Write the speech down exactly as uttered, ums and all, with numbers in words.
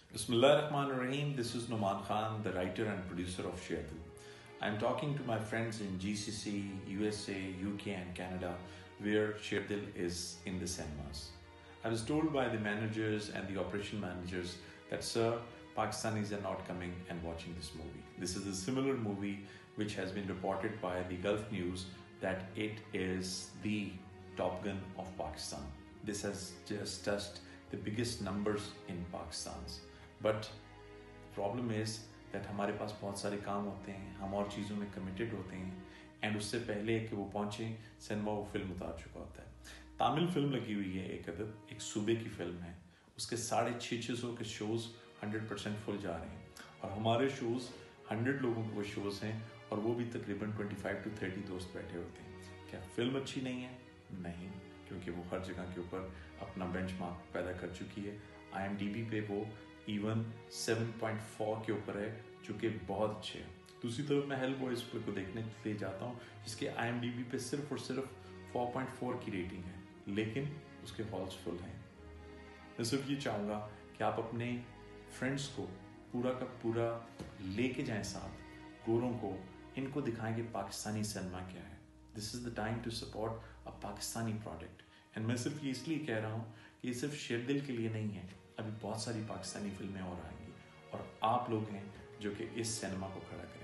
Bismillahirrahmanirrahim. This is Noman Khan, the writer and producer of Sherdil. I'm talking to my friends in G C C, U S A, U K and Canada where Sherdil is in the cinemas. I was told by the managers and the operation managers that sir, Pakistanis are not coming and watching this movie. This is a similar movie which has been reported by the Gulf News that it is the Top Gun of Pakistan. This has just touched the biggest numbers in Pakistan. But problem is that हमारे पास बहुत सारे काम होते हैं, हम और चीज़ों में कमिटेड होते हैं एंड उससे पहले कि वो पहुँचे सिनेमा वो फिल्म उतार चुका होता है। तामिल फिल्म लगी हुई है एक अदद, एक सूबे की फिल्म है, उसके साढ़े छः छः सौ के शोज़ हंड्रेड परसेंट फुल जा रहे हैं और हमारे शोज़ हंड्रेड लोगों के वो शोज़ हैं और वो भी तकरीबन ट्वेंटी फाइव टू थर्टी दोस्त बैठे होते हैं। क्या फिल्म अच्छी नहीं है? नहीं, क्योंकि वो हर जगह के ऊपर अपना बेंचमार्क पैदा कर चुकी है। आई एम डी बी पे वो इवन सेवन पॉइंट फोर के ऊपर है, जो कि बहुत अच्छे है। दूसरी तरफ मैं हेल बॉयज को देखने के लिए जाता हूँ जिसके आई एम डी बी पे सिर्फ और सिर्फ फोर पॉइंट फोर की रेटिंग है, लेकिन उसके हॉल्स फुल हैं। मैं सिर्फ ये चाहूँगा कि आप अपने फ्रेंड्स को पूरा का पूरा लेके जाएं साथ, गोरों को, इनको दिखाएं कि पाकिस्तानी सिनेमा क्या है। This is the time to support a Pakistani product. And मैं सिर्फ ये इसलिए कह रहा हूँ कि ये सिर्फ शेरदिल के लिए नहीं है, अभी बहुत सारी पाकिस्तानी फिल्में और आएंगी और आप लोग हैं जो कि इस सिनेमा को खड़ा करें।